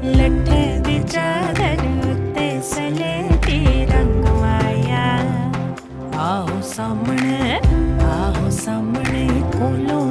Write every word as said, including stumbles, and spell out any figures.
लट्ठे दी चादर उत्ते सलेटी रंग माया। आओ सामने आओ सामने खोलो